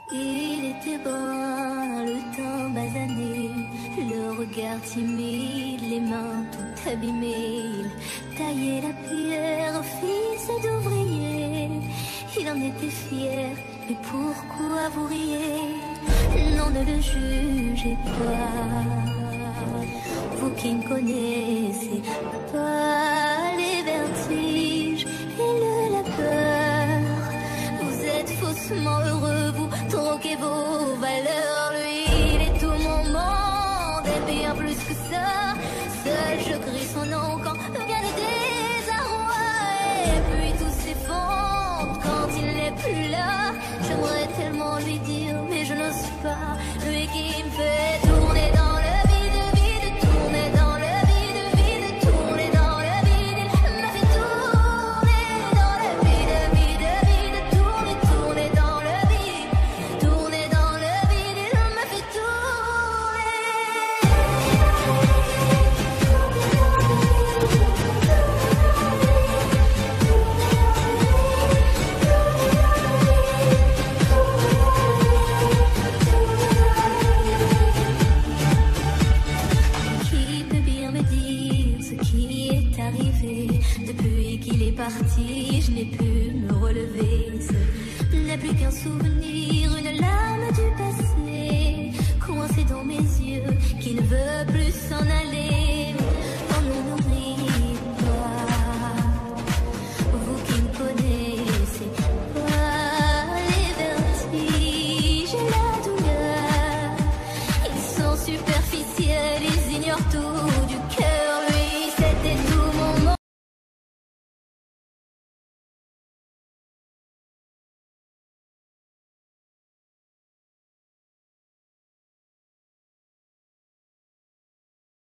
Il était brun, le teint basané, le regard timide, les mains toutes abîmées. Il taillait la pierre, fils d'ouvrier. Il en était fier, mais pourquoi vous riez? Non, ne le jugez pas. Vous qui ne connaissez pas les vertiges et la peur, vous êtes faussement heureux, vous troquez vos valeurs. Lui, il est tout mon monde et bien plus que ça. Seul je crie son nom quand vient le désarroi. Et puis tout s'effondre quand il n'est plus là. J'aimerais tellement lui dire, mais je n'ose pas. Lui qui me fait tourner dans le vide, vide, tourner dans le vide, vide, tourner dans le vide. Il m'a fait tourner dans le vide, vide, vide, tourner, tourner dans le vide, tourner dans le vide. Il m'a fait Qui peut bien me dire ce qui est arrivé? Depuis qu'il est parti, je n'ai pu me relever. Ce n'est plus qu'un souvenir, une larme du passé, coincée dans mes yeux, qui ne veut plus s'en aller. Oh non, n'oubliez pas, vous qui ne connaissez pas les vertiges et la douleur. Ils sont superficiels, ils ignorent tout du cœur.